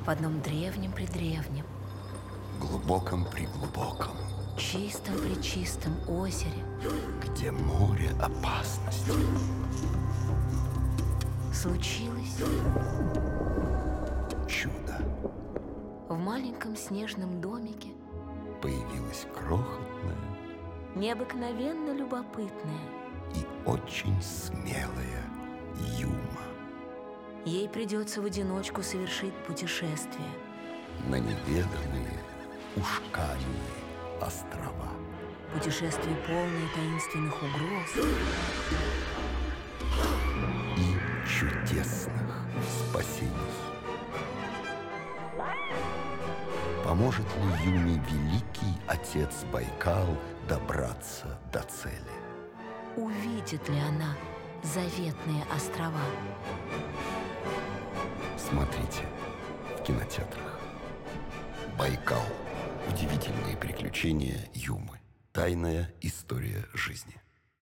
в одном древнем-предревнем, глубоком-преглубоком, чистом-пречистом озере где море опасности, случилось чудо. в маленьком снежном домике Появилась крохотная необыкновенно любопытная. и очень смелая Юма Ей придется в одиночку совершить путешествие. на неведомые ушкальные острова. Путешествие, полное таинственных угроз И чудесных спасений. Поможет ли Юме великий отец Байкал добраться до цели? увидит ли она заветные острова? Смотрите в кинотеатрах. Байкал. Удивительные приключения Юмы. Тайная история жизни.